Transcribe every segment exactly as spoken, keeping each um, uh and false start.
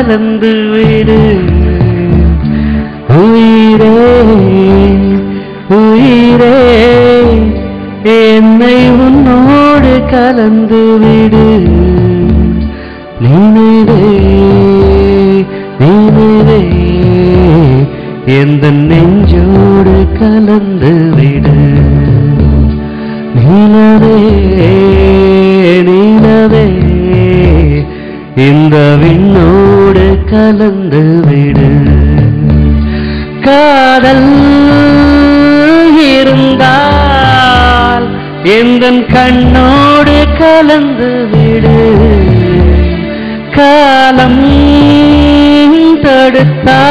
கலந்து விடு உயிரே உயிரே என்னை உன்னோடு கலந்து விடு நினைவே நினைவே எந்த நெஞ்சோடு கலந்து விடு நிலவே நிலவே இந்த விண்ணோடு கலந்து விடு காதல் இருந்தால் எந்தன் கண்ணோடு கலந்து விடு காலம் தடுத்தா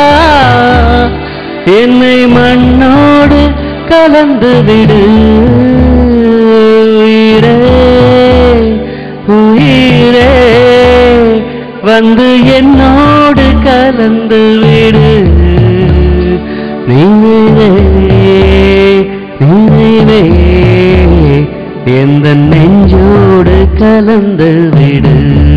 என்னை மண்ணோடு கலந்து விடு உயிரே உயிரே வந்து என்னோடு கலந்து விடு நினைவே நினைவே எந்த நெஞ்சோடு கலந்து விடு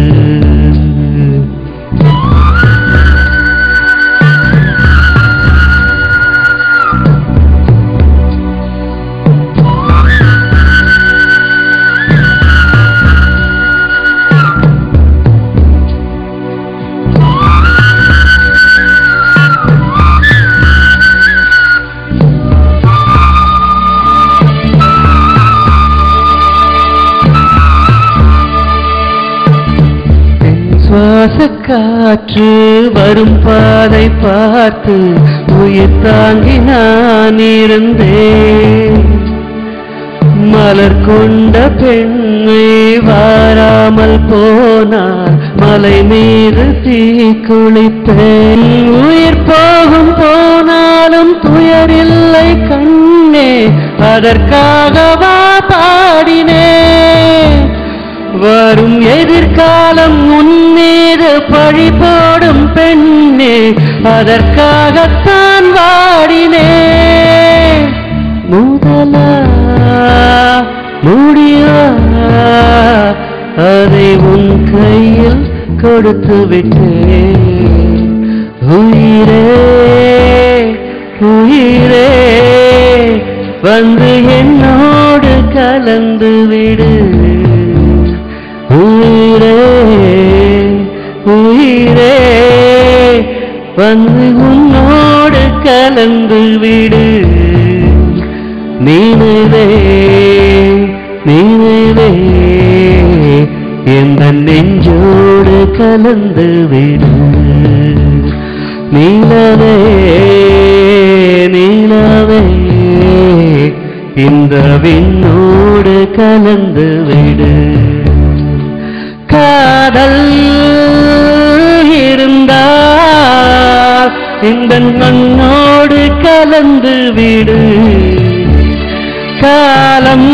சுவாசக்காற்று வரும் பாதை பார்த்து உயிர் தாங்கி நான் இருந்தேன் மலர் கொண்ட பெண்ணை வாராமல் போனார் மலை மீது தீ குளித்தேன் உயிர் போகும் போனாலும் துயரில்லை கண்ணே அதற்காகவா பாடினேன் வரும் எதிர்காலம் உன்மீது பழி போடும் பெண்ணே அதற்காகத்தான் வாடினேன் முதலா முடியா அதை உன் கையில் கொடுத்து விட்டேன் உயிரே உயிரே வந்து என்னோடு கலந்து விடு உயிரே உயிரே வந்து உன்னோடு கலந்து விடு நினைவே நினைவே எந்த நெஞ்சோடு கலந்து விடு நிலவே நிலவே இந்த விண்ணோடு கலந்து விடு காதல் இருந்தால் இந்த மண்ணோடு கலந்து விடு காலம்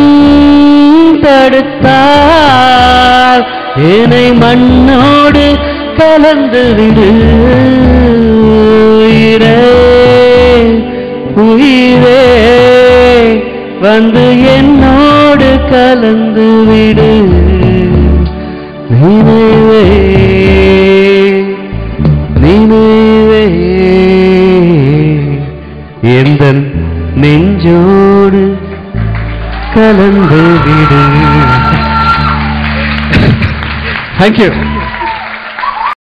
தடுத்தால் என்னை மண்ணோடு கலந்து விடு உயிரே உயிரே வந்து என்னோடு கலந்து விடு நினைவே நினைவே எந்த நெஞ்சோடு கலந்து விடு. Thank you.